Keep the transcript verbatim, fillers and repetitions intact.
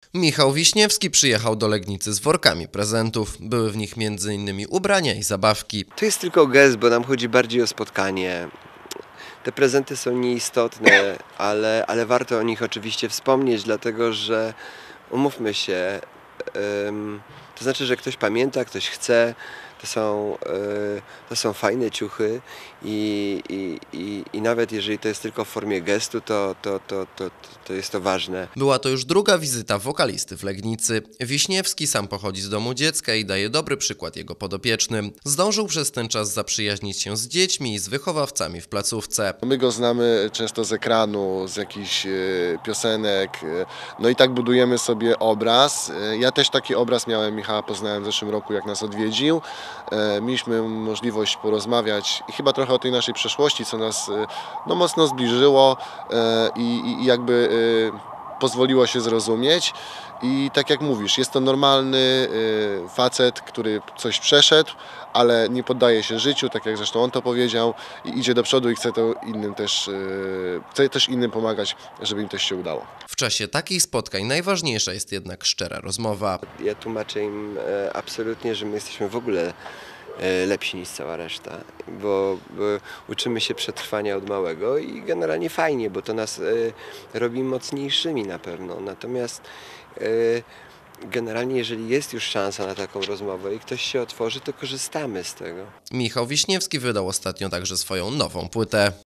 Michał Wiśniewski przyjechał do Legnicy z workami prezentów. Były w nich między innymi ubrania i zabawki. To jest tylko gest, bo nam chodzi bardziej o spotkanie. Te prezenty są nieistotne, ale, ale warto o nich oczywiście wspomnieć, dlatego że umówmy się, ym, to znaczy, że ktoś pamięta, ktoś chce, to są, yy, to są fajne ciuchy i, i, i, i nawet jeżeli to jest tylko w formie gestu, to, to, to, to, to jest to ważne. Była to już druga wizyta wokalisty w Legnicy. Wiśniewski sam pochodzi z domu dziecka i daje dobry przykład jego podopiecznym. Zdążył przez ten czas zaprzyjaźnić się z dziećmi i z wychowawcami w placówce. My go znamy często z ekranu, z jakichś piosenek, no i tak budujemy sobie obraz. Ja też taki obraz miałem, Michała poznałem w zeszłym roku, jak nas odwiedził. Mieliśmy możliwość porozmawiać i chyba trochę o tej naszej przeszłości, co nas no, mocno zbliżyło i, i jakby pozwoliło się zrozumieć. I tak jak mówisz, jest to normalny facet, który coś przeszedł, ale nie poddaje się życiu, tak jak zresztą on to powiedział, i idzie do przodu i chce to innym też, chce też innym pomagać, żeby im też się udało. W czasie takich spotkań najważniejsza jest jednak szczera rozmowa. Ja tłumaczę im absolutnie, że my jesteśmy w ogóle lepsi niż cała reszta, bo, bo uczymy się przetrwania od małego i generalnie fajnie, bo to nas robi mocniejszymi na pewno. Natomiast generalnie, jeżeli jest już szansa na taką rozmowę i ktoś się otworzy, to korzystamy z tego. Michał Wiśniewski wydał ostatnio także swoją nową płytę.